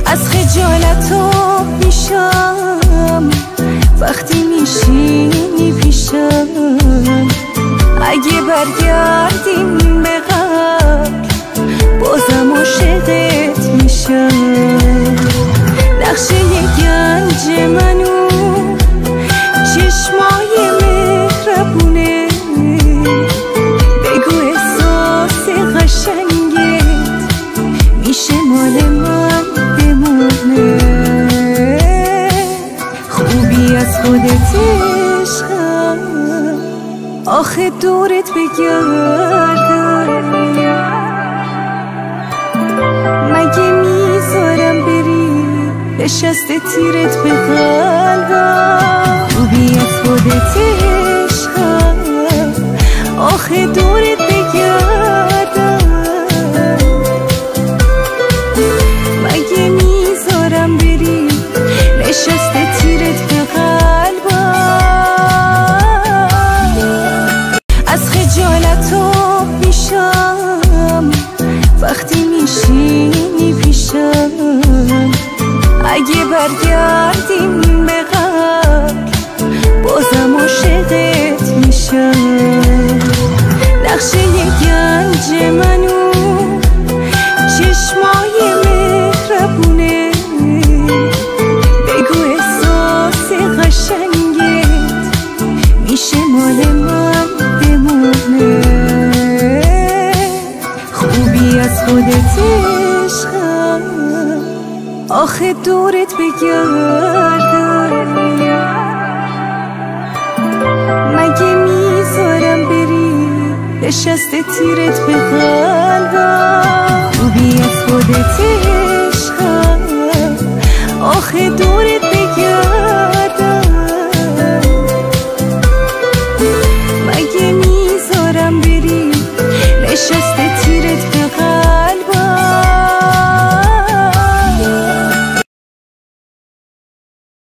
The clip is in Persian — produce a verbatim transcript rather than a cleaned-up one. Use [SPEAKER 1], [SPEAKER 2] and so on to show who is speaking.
[SPEAKER 1] از خجالت آب میشم وقتی میشینی پیشم. اگه برگردیم به قبل بازم عاشقت میشم. نقشه گنج منو چشمای مهربونه، بگو احساس قشنگت میشه مال من بمونه. خوبی از خودت عشقم، آخه دورت بگردم مگه میذارم بری نشسته تیرت به قلبم. خوبی از خودت عشقم، آخه دورت بگردم مگه میذارم بری نشسته تیرت به قلبم. از خجالت آب میشم وقتی میشینی پیشم. اگه برگردیم به قبل بازم عاشقت میشم. نقشه گنج منو چشمای مهربونه، بگو احساس قشنگت میشه مال من بمونه. خوبی از خودت عشقم، آخه دورت بگردم مگه میذارم بری نشسته تیرت به قلبم. خوبی از خودت عشقم، آخه